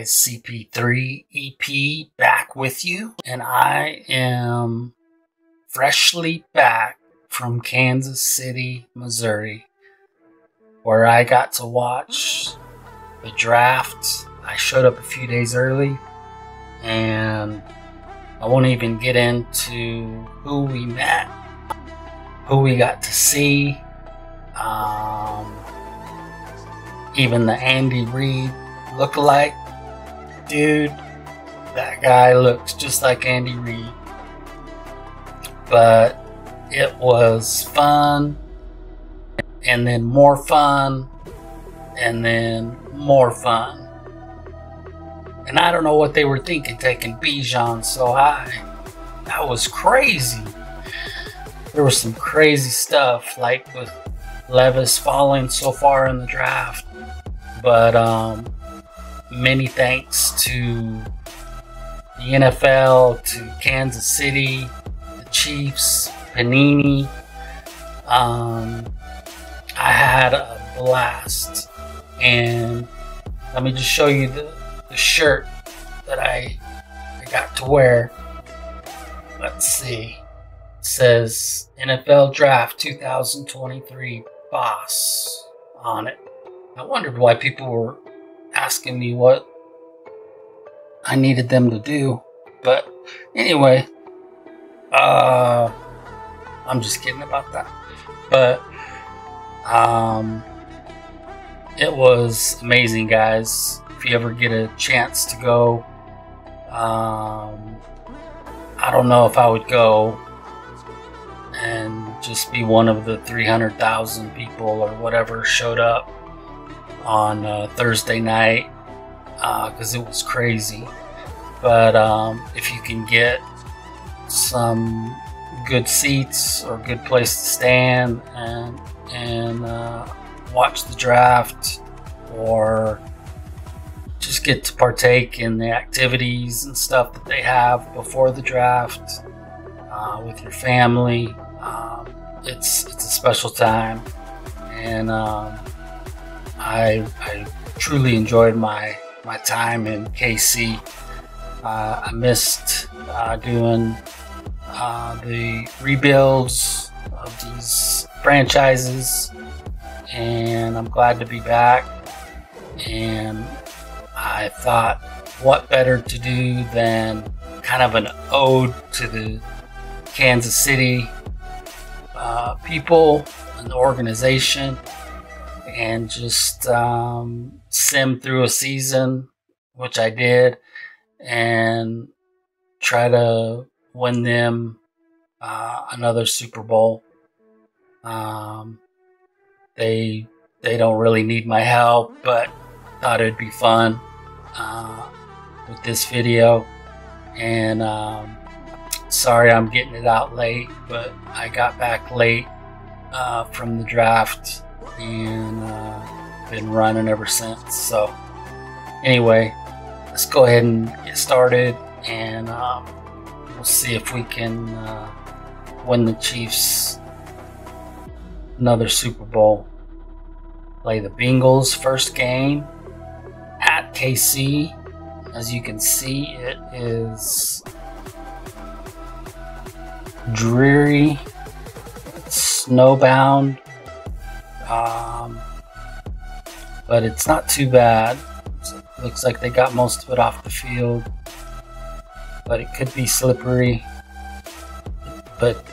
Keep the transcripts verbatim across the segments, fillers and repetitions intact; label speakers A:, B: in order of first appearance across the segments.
A: guys, C P three E P back with you, and I am freshly back from Kansas City, Missouri, where I got to watch the draft. I showed up a few days early, and I won't even get into who we met, who we got to see, um, even the Andy Reid lookalike. Dude, that guy looks just like Andy Reid. But it was fun, and then more fun, and then more fun. And I don't know what they were thinking taking Bijan so high. That was crazy. There was some crazy stuff, like with Levis falling so far in the draft. But um, many thanks to the N F L, to Kansas City, the Chiefs, Panini. Um, I had a blast. And let me just show you the, the shirt that I, I got to wear. Let's see. It says N F L Draft two thousand twenty-three Boss on it. I wondered why people were asking me what I needed them to do. But anyway, uh, I'm just kidding about that. But um, it was amazing, guys. If you ever get a chance to go, um, I don't know if I would go and just be one of the three hundred thousand people or whatever showed up on uh, Thursday night, because uh, it was crazy. But um, if you can get some good seats or good place to stand and and uh, watch the draft, or just get to partake in the activities and stuff that they have before the draft uh, with your family, um, it's it's a special time. And um, I, I truly enjoyed my my time in K C. Uh, I missed uh, doing uh, the rebuilds of these franchises, and I'm glad to be back. And I thought, what better to do than kind of an ode to the Kansas City uh, people and the organization, and just um, sim through a season, which I did, and try to win them uh, another Super Bowl. Um, they they don't really need my help, but thought it'd be fun uh, with this video. And um, sorry I'm getting it out late, but I got back late uh, from the draft, and uh, been running ever since. So anyway, let's go ahead and get started, and um, we'll see if we can uh, win the Chiefs another Super Bowl. Play the Bengals first game at K C. As you can see, it is dreary, snowbound, um, but it's not too bad. It looks like they got most of it off the field, but it could be slippery. But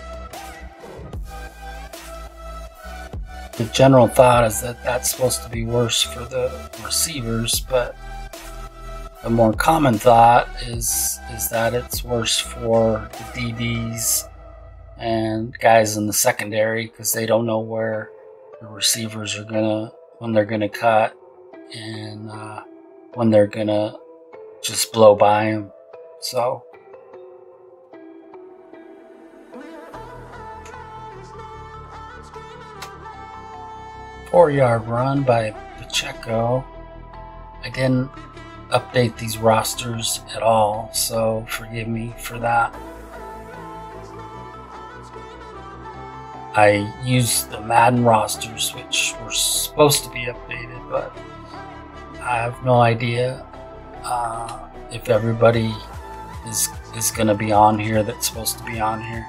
A: the general thought is that that's supposed to be worse for the receivers, but the more common thought is is that it's worse for the D Bs and guys in the secondary, because they don't know where the receivers are gonna, when they're gonna cut, and uh, when they're gonna just blow by them. So four yard run by Pacheco. I didn't update these rosters at all, so forgive me for that. I used the Madden rosters, which were supposed to be updated, but I have no idea uh, if everybody is is going to be on here that's supposed to be on here.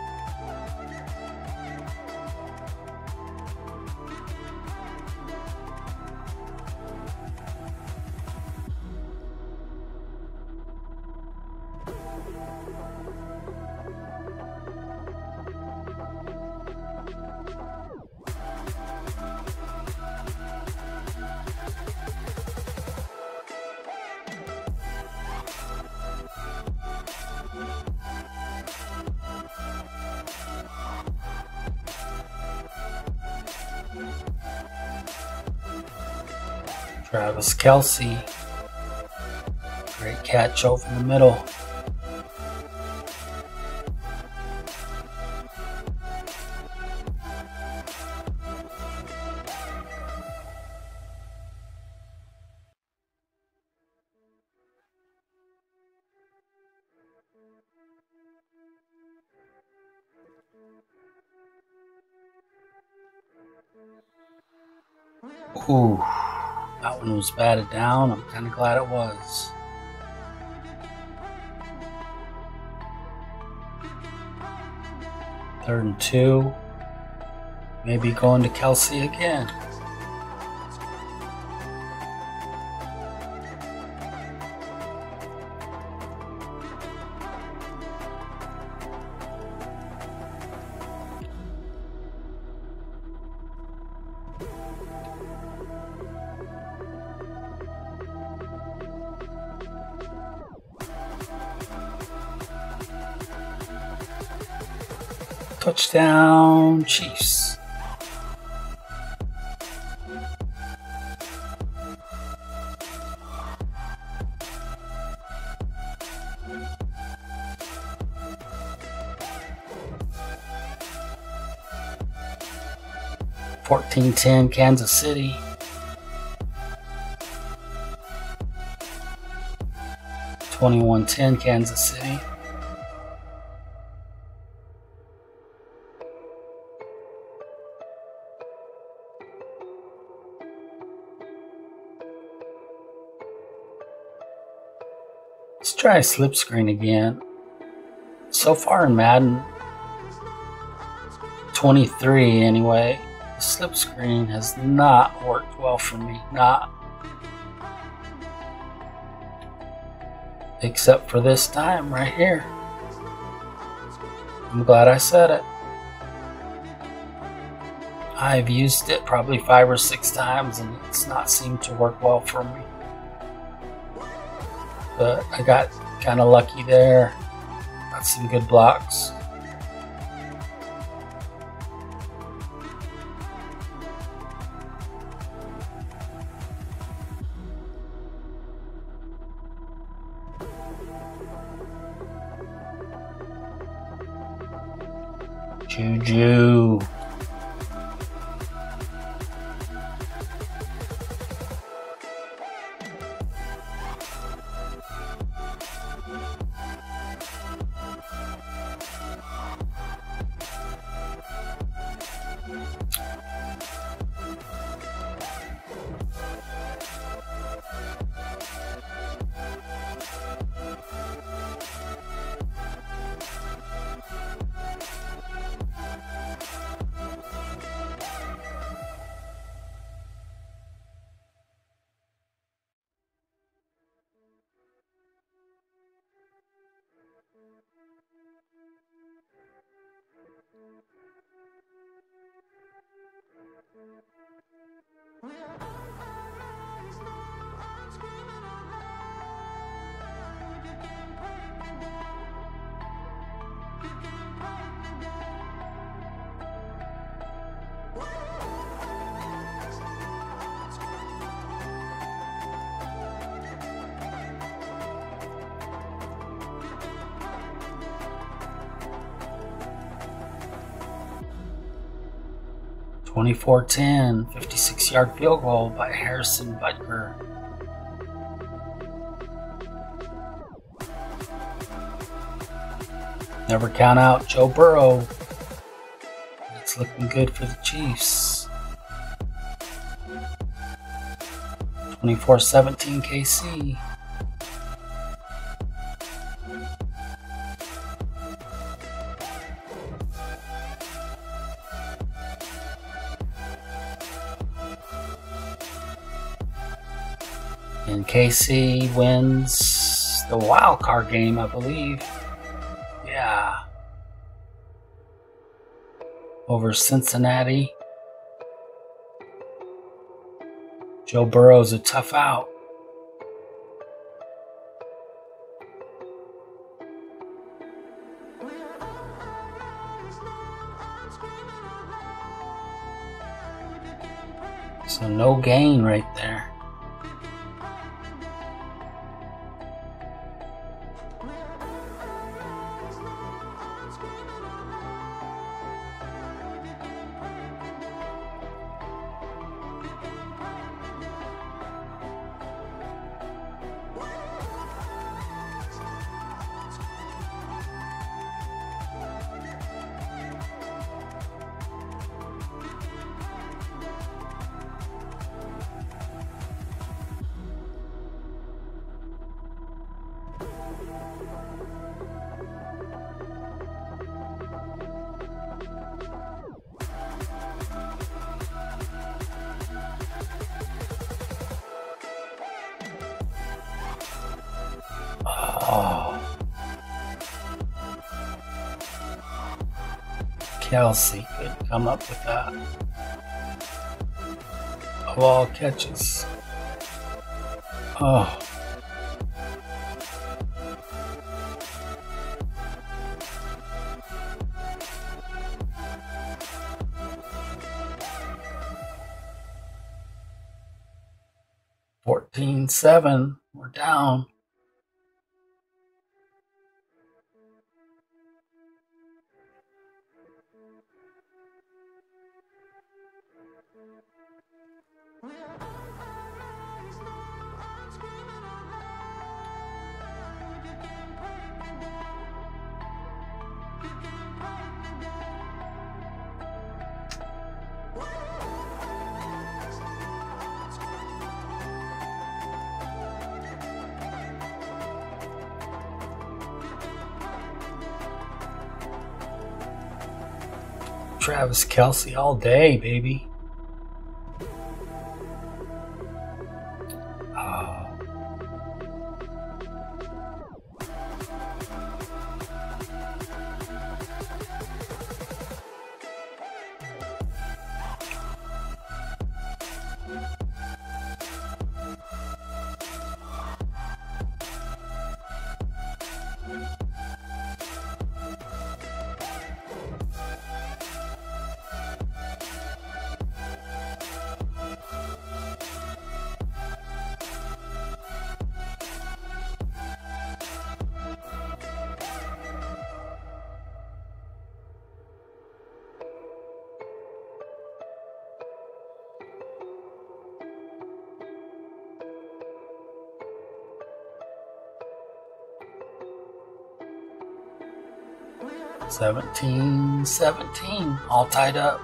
A: Travis Kelce, great catch over the middle. Ooh, that one was batted down. I'm kind of glad it was. Third and two. Maybe going to Kelce again. Touchdown, Chiefs. fourteen ten Kansas City. twenty-one ten Kansas City. Let's try a slip screen again. So far in Madden twenty-three anyway, the slip screen has not worked well for me. Not. Except for this time right here. I'm glad I said it. I've used it probably five or six times and it's not seemed to work well for me. But I got kind of lucky there. Got some good blocks. Juju. twenty-four ten, fifty-six yard field goal by Harrison Butker. Never count out Joe Burrow. It's looking good for the Chiefs. twenty-four seventeen K C. And K C wins the wild card game, I believe. Yeah. Over Cincinnati. Joe Burrow's a tough out. So no gain right there. Oh. Kelsey could come up with that. Of all catches. Oh. fourteen seven. We're down. Travis Kelce all day, baby. Oh. seventeen seventeen, all tied up.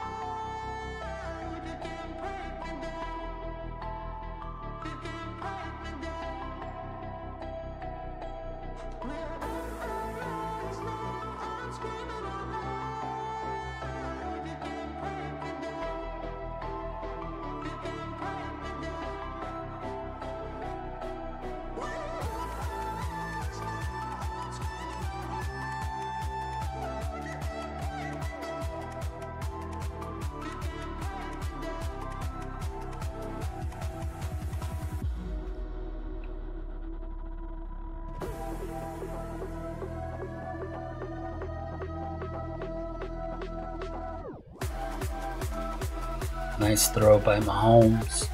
A: Nice throw by Mahomes.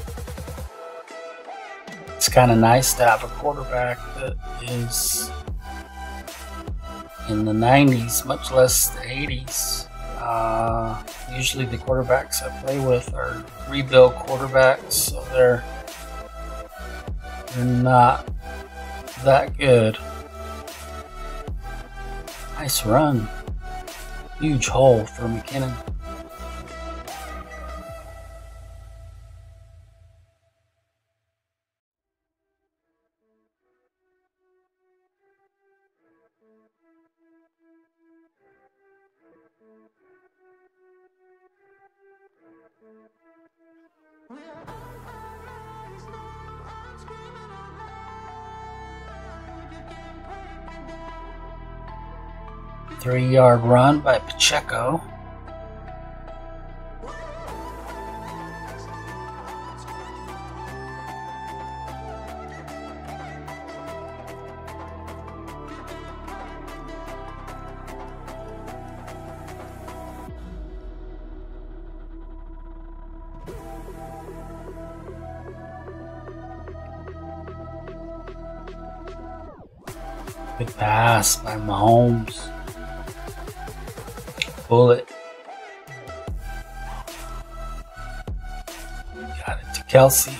A: It's kind of nice to have a quarterback that is in the nineties, much less the eighties. Uh, usually the quarterbacks I play with are rebuild quarterbacks, so they're, they're not that good. Nice run. Huge hole for McKinnon. Three-yard run by Pacheco. Good pass by Mahomes. Bullet. Got it to Kelsey.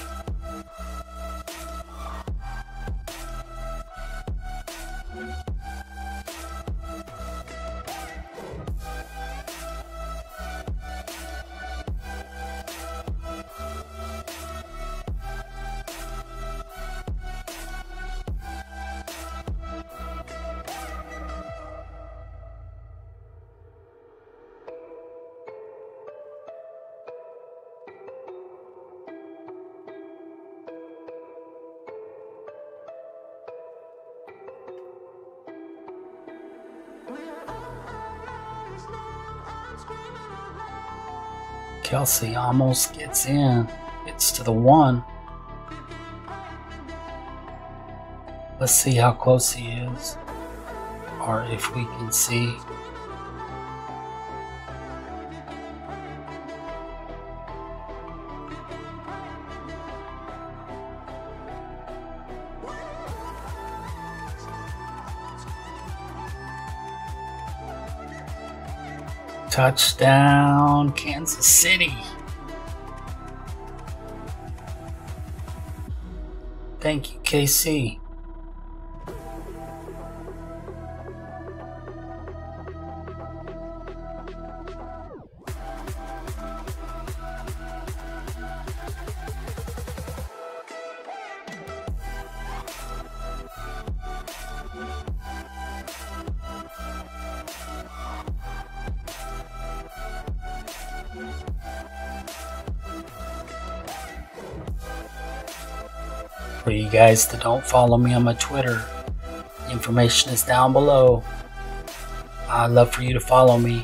A: Kelsey almost gets in, gets to the one. Let's see how close he is, or if we can see. Touchdown, Kansas City. Thank you, K C. For you guys that don't follow me on my Twitter, the information is down below. I'd love for you to follow me.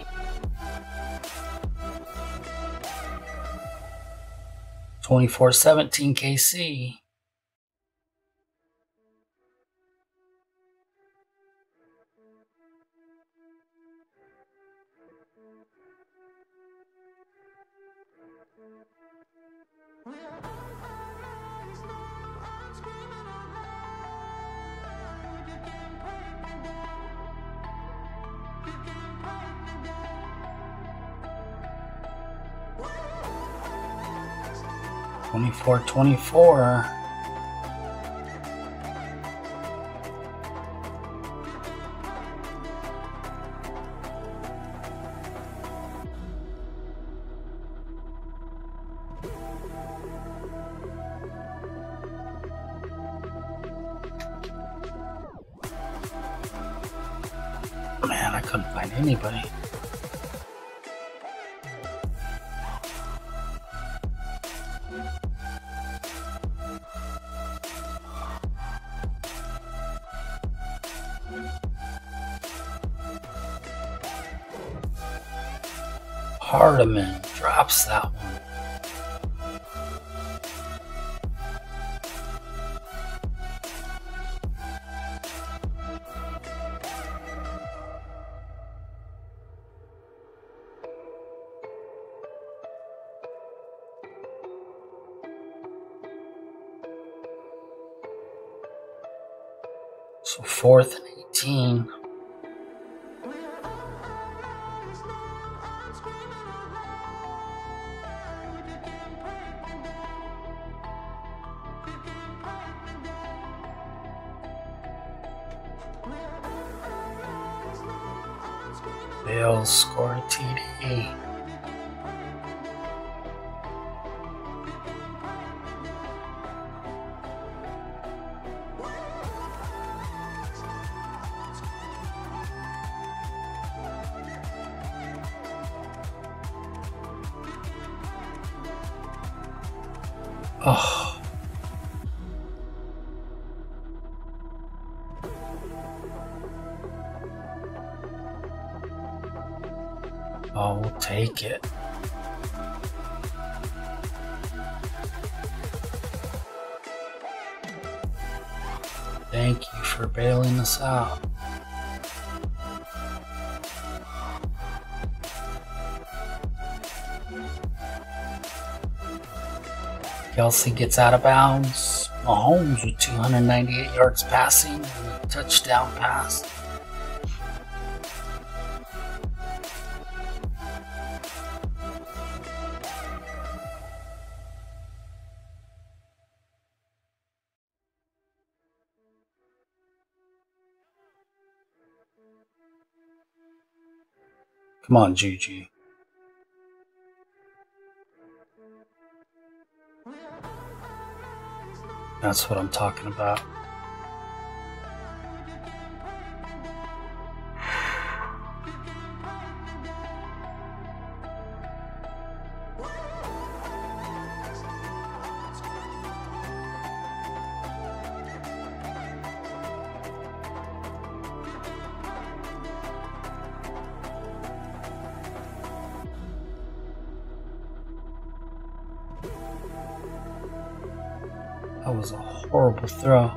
A: twenty-four seventeen K C. twenty-four twenty-four. Man, I couldn't find anybody. Hardiman drops that one. So fourth and eighteen. Bills score a T D. Oh. Oh, we'll take it. Thank you for bailing us out. Kelsey gets out of bounds. Mahomes with two hundred ninety-eight yards passing and a touchdown pass. Come on, Juju. That's what I'm talking about. That was a horrible throw.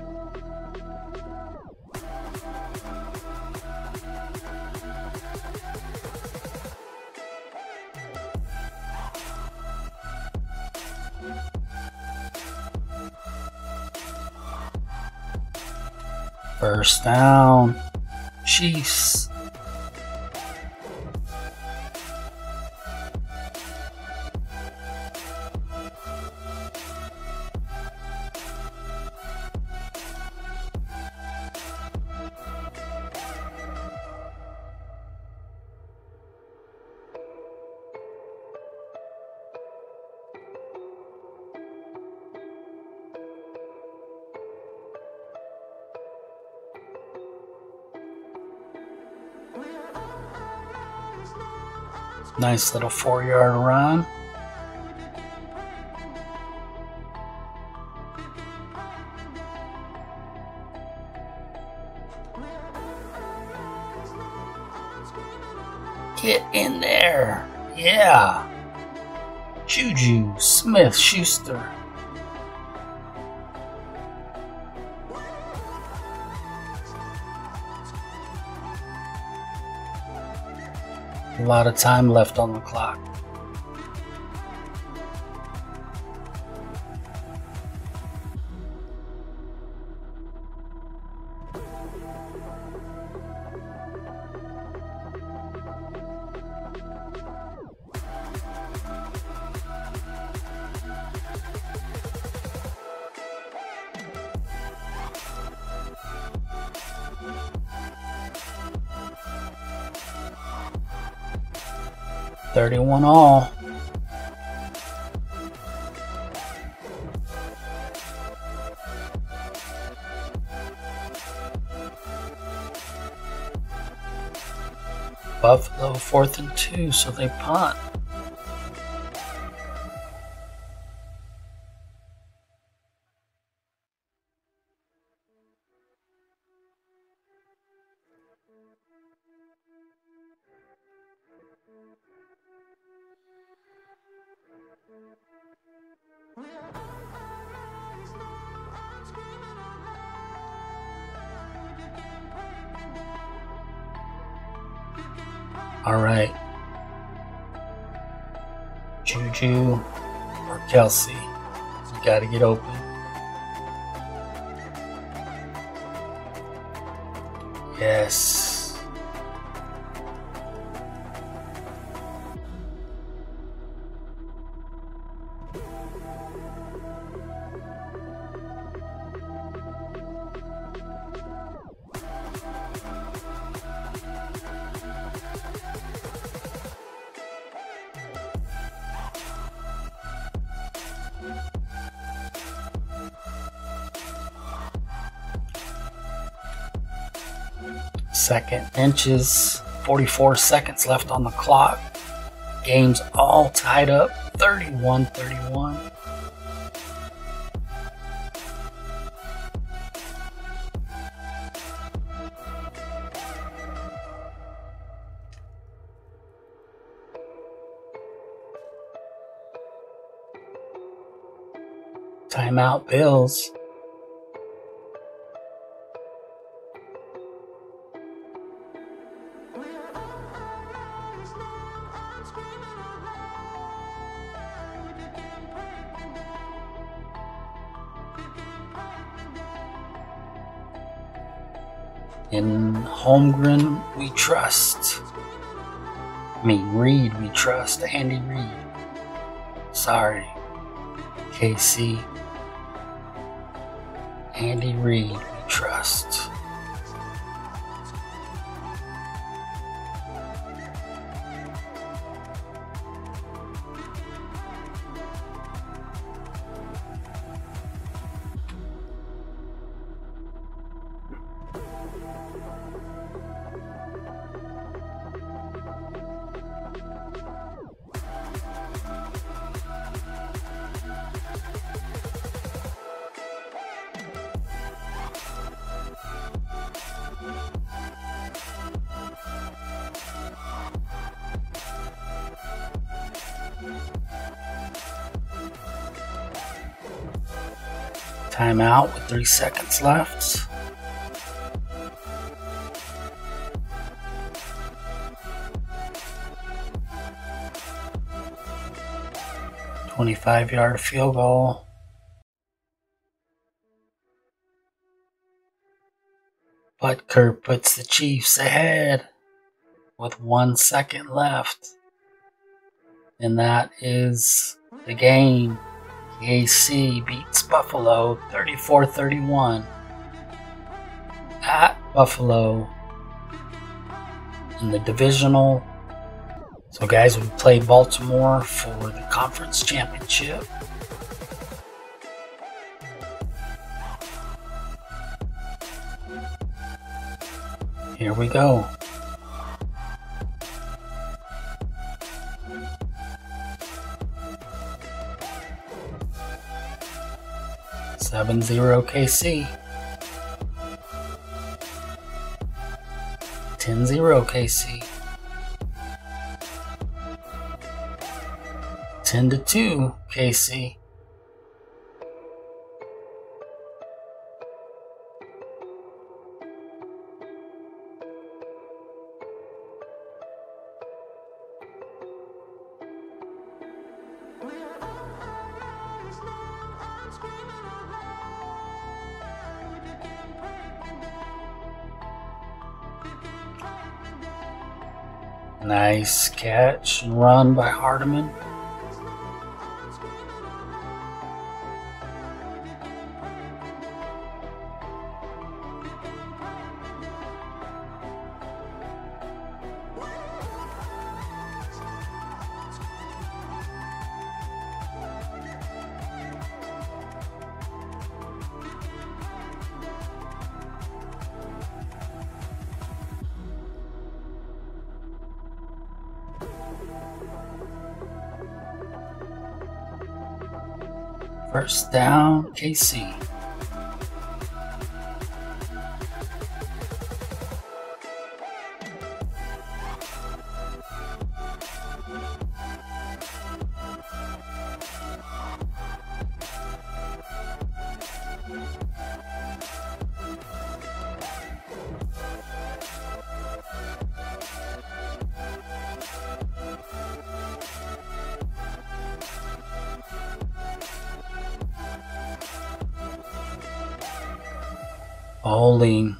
A: First down. Chiefs. Nice little four-yard run. Get in there. Yeah. Juju Smith-Schuster. A lot of time left on the clock. thirty-one all. Buffalo fourth and two, so they punt. All right. Juju or Kelsey. You got to get open. Yes. Second inches, forty-four seconds left on the clock. Game's all tied up, thirty-one thirty-one. Timeout, Bills. In Holmgren, we trust. I mean, Reed, we trust. Andy Reid. Sorry, K C. Andy Reid, we trust. Timeout with three seconds left. twenty-five yard field goal. Butker puts the Chiefs ahead with one second left. And that is the game. K C beats Buffalo thirty-four thirty-one at Buffalo in the divisional. So guys, we play Baltimore for the conference championship. Here we go. seven zero K C. ten zero K C. ten to two K C. Nice catch and run by Hardeman. First down, K C. Bowling.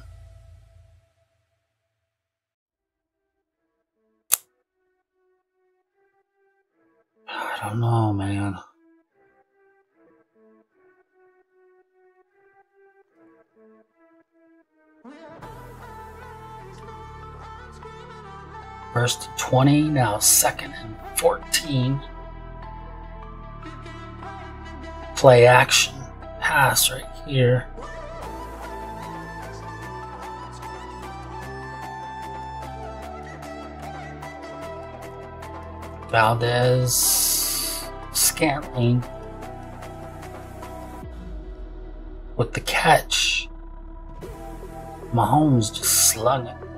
A: I don't know, man. First and twenty, now second and fourteen. Play action. Pass right here. Valdez Scantling with the catch. Mahomes just slung it.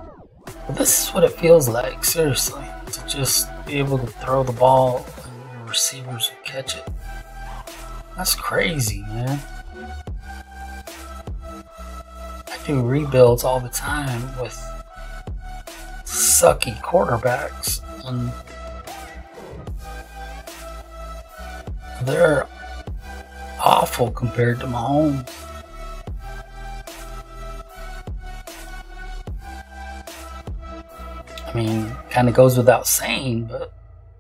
A: But this is what it feels like, seriously, to just be able to throw the ball in your receivers will catch it. That's crazy, man. I do rebuilds all the time with sucky quarterbacks, and they're awful compared to Mahomes. I mean, kind of goes without saying, but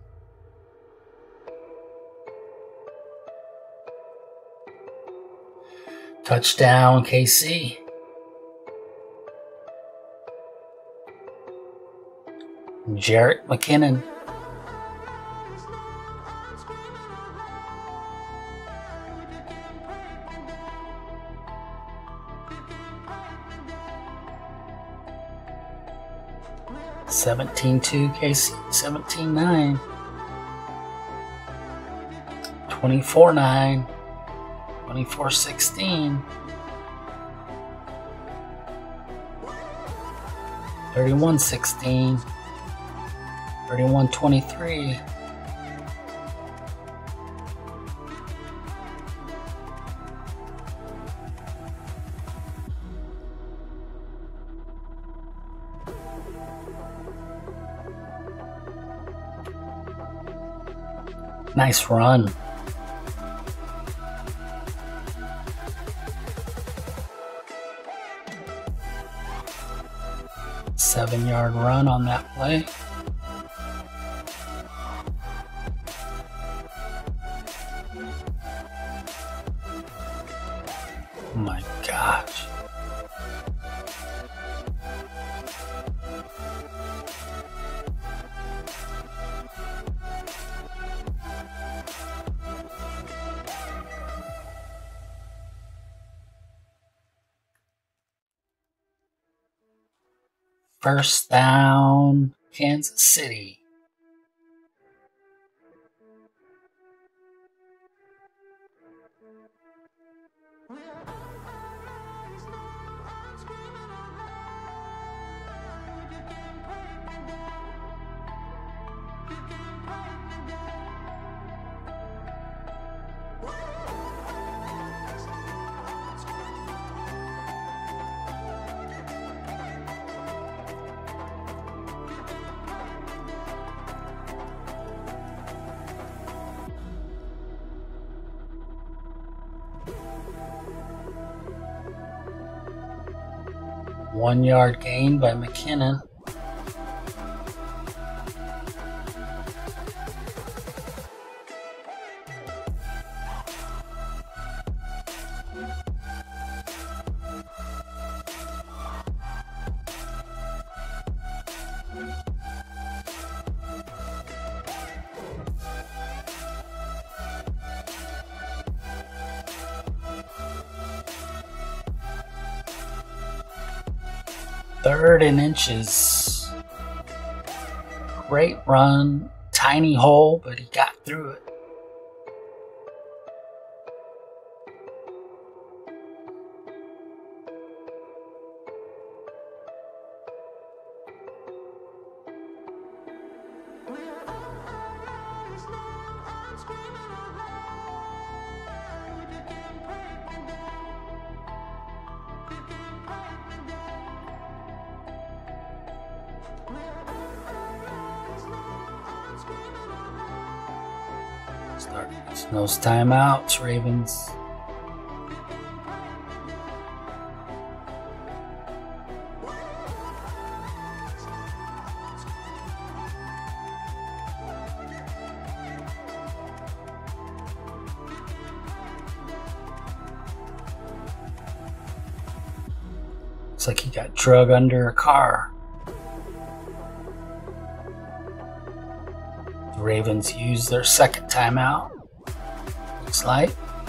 A: touchdown K C. Jerick McKinnon. seventeen two K C, seventeen nine. twenty-four nine. twenty-four sixteen. thirty-one sixteen. thirty-one twenty-three. Nice run. Seven yard run on that play. Oh my gosh. First down, Kansas City. One yard gain by McKinnon. Third and inches. Great run. Tiny hole, but he got through it. Start using those timeouts, Ravens. Looks like he got drug under a car. The Ravens use their second timeout. Looks like.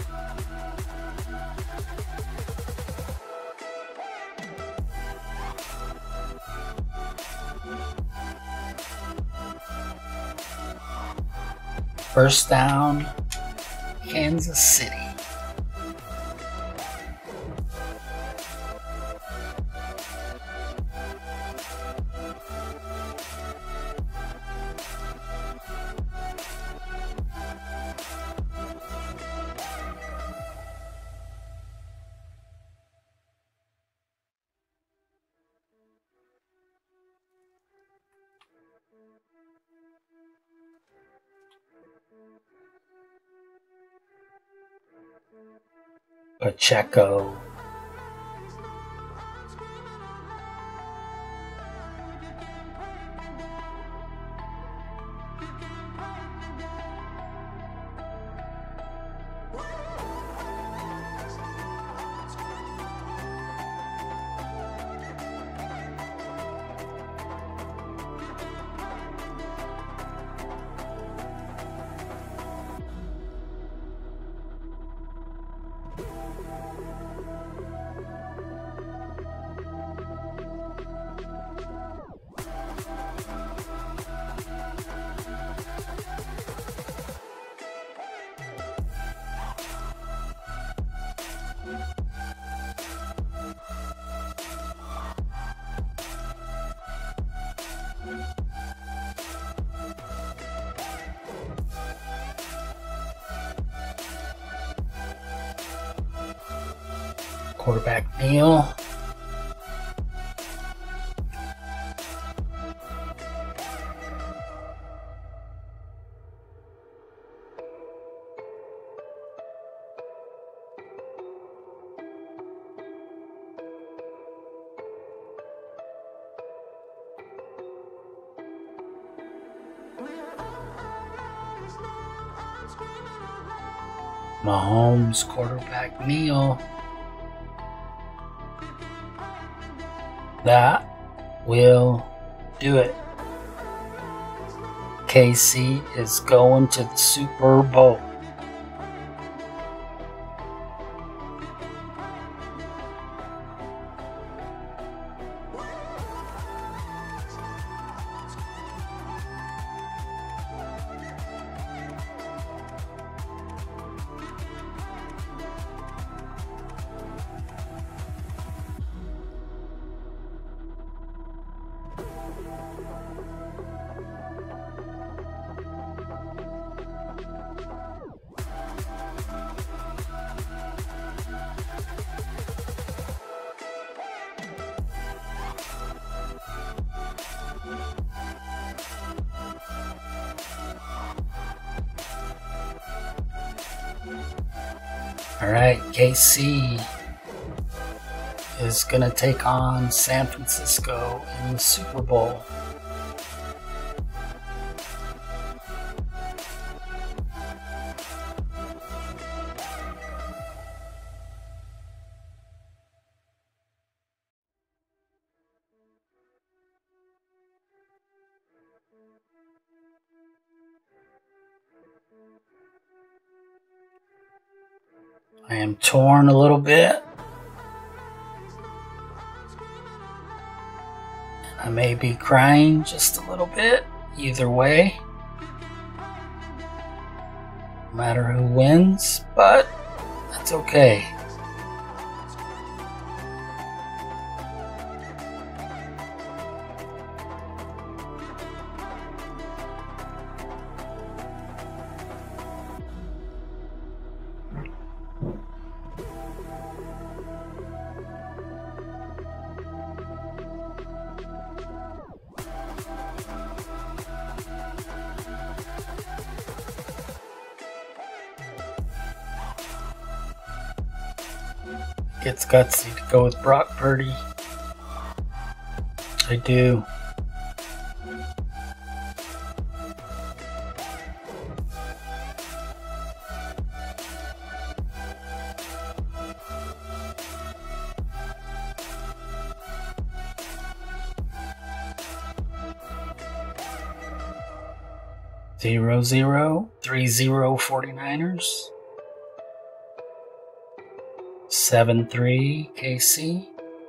A: First down, Kansas City. Pacheco. Quarterback Neal. Mahomes, quarterback Neal. That will do it. K C is going to the Super Bowl. All right, K C is going to take on San Francisco in the Super Bowl. I am torn a little bit. I may be crying just a little bit. Either way. No matter who wins, but that's okay. It's gutsy to go with Brock Purdy. I do. Zero zero three zero forty-niners. Seven three K C.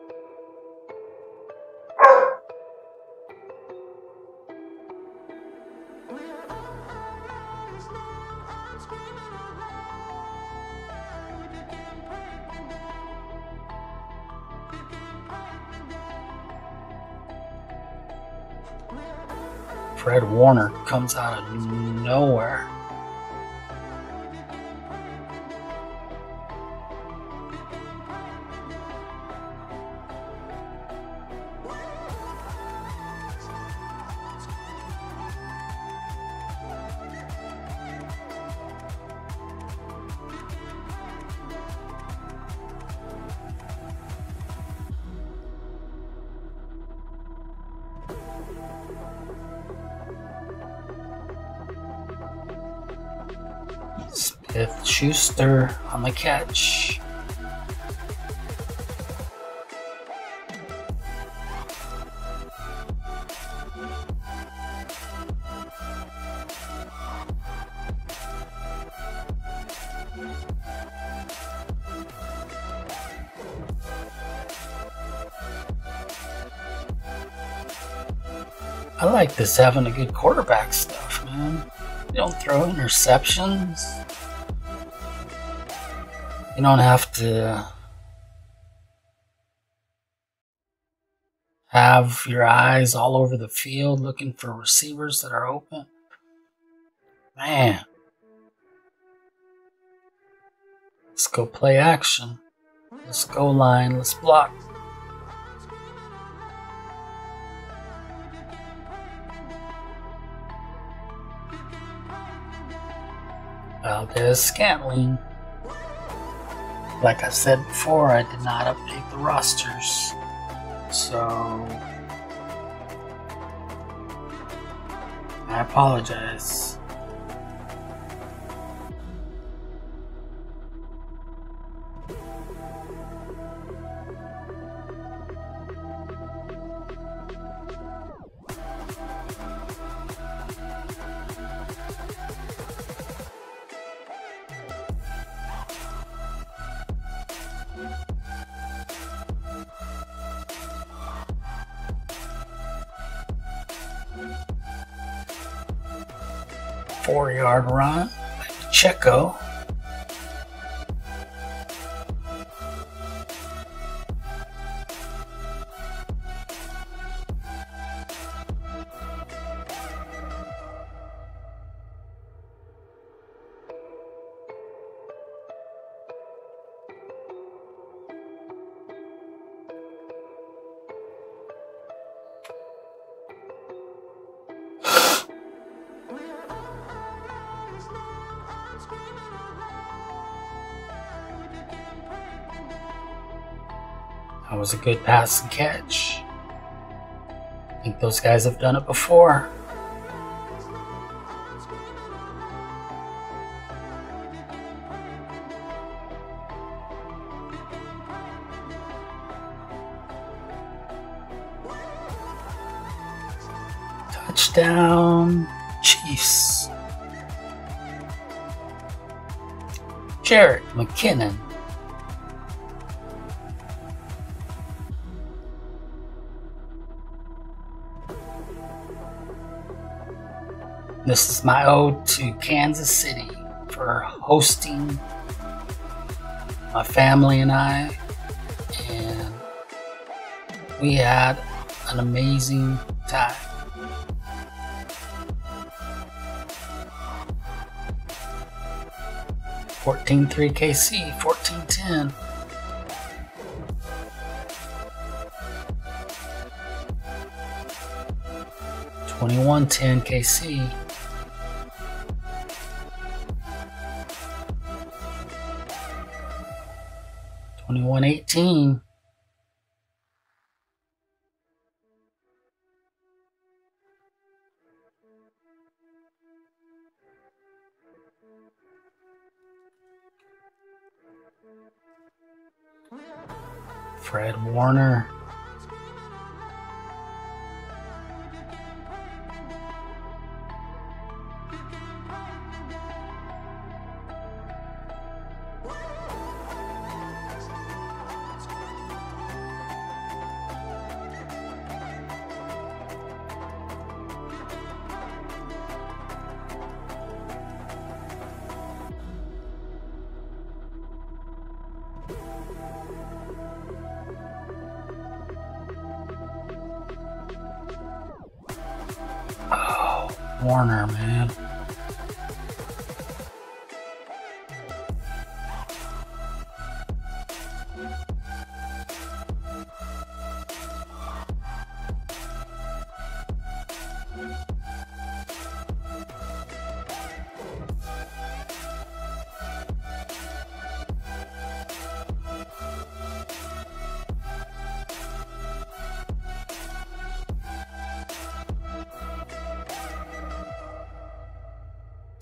A: Fred Warner comes out of nowhere. Smith Schuster on the catch. I like this having a good quarterback stuff, man. You don't throw interceptions. You don't have to have your eyes all over the field looking for receivers that are open. Man. Let's go play action. Let's go line. Let's block. Valdes-Scantling. Like I said before, I did not update the rosters. So I apologize. Four yard run, Checo. That was a good pass and catch. I think those guys have done it before. Touchdown, Chiefs. Jarrett McKinnon. This is my ode to Kansas City for hosting my family and I, and we had an amazing time. fourteen three K C, fourteen ten. twenty-one ten K C. twenty-one eighteen. Fred Warner. Warner, man.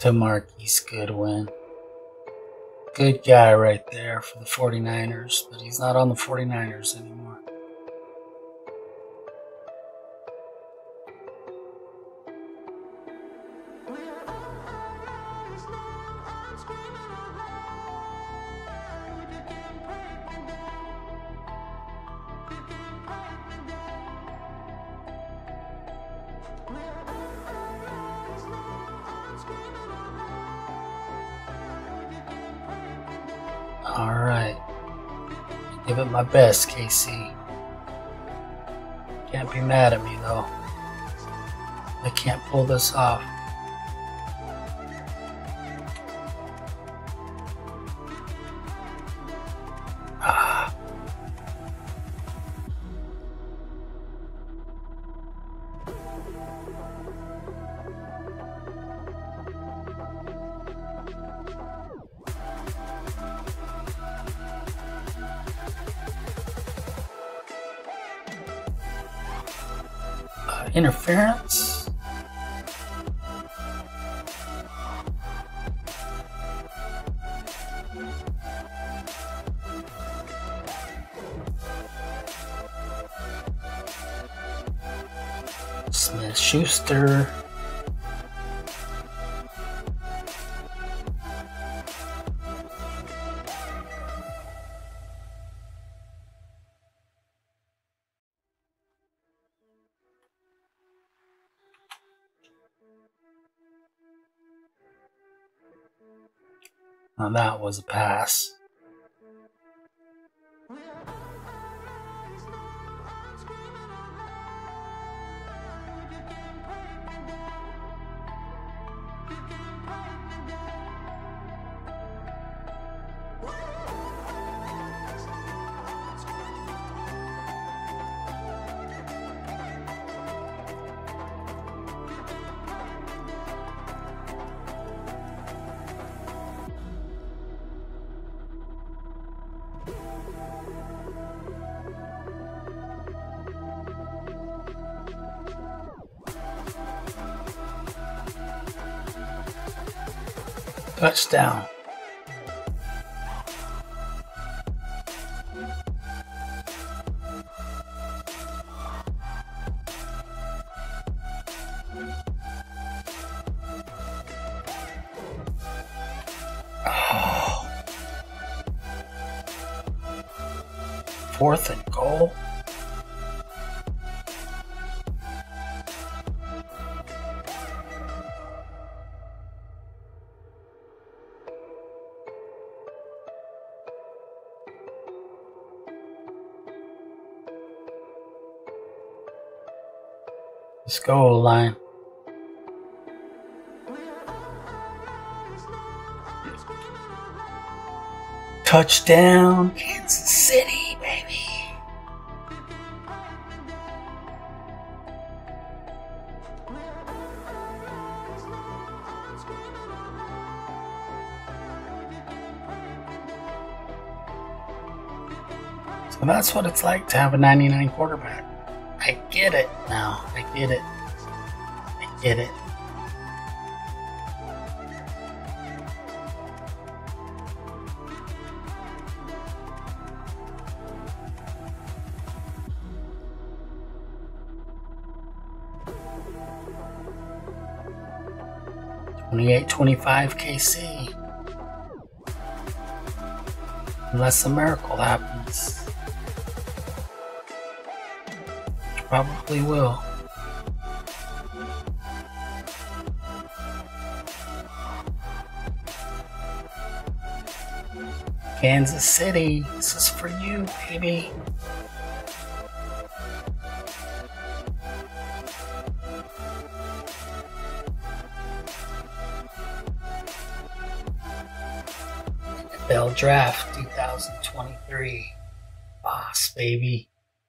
A: to Marquise Goodwin. Good guy right there for the forty-niners, but he's not on the forty-niners anymore. Alright. Give it my best, K C. Can't be mad at me, though. I can't pull this off. Ah. Uh, interference? Smith-Schuster. Now that was a pass. Touchdown. Oh. Fourth and goal. Let's go, line. Touchdown, Kansas City, baby. So that's what it's like to have a ninety-nine quarterback. I get it now. I get it. I get it. twenty-eight twenty-five K C. Unless a miracle happens. Probably will. Kansas City, this is for you, baby. Bell Draft two thousand twenty-three. Boss, baby.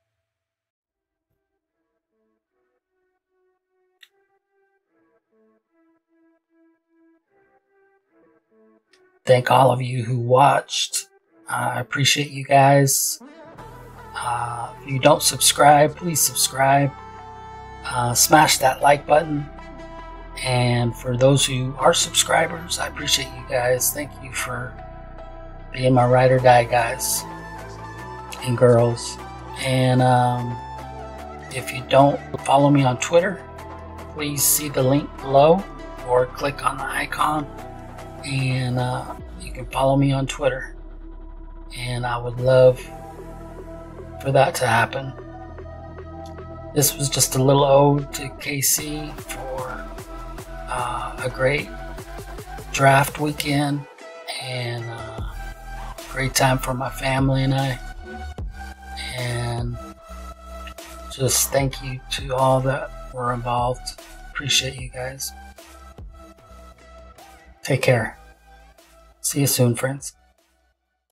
A: Thank all of you who watched. Uh, I appreciate you guys. Uh, if you don't subscribe, please subscribe. Uh, smash that like button. And for those who are subscribers, I appreciate you guys. Thank you for being my ride or die guys and girls. And um, if you don't follow me on Twitter, please see the link below or click on the icon, and uh, you can follow me on Twitter. And I would love for that to happen. This was just a little ode to K C for uh, a great draft weekend and uh, great time for my family and I. And just thank you to all that were involved. Appreciate you guys. Take care. See you soon, friends.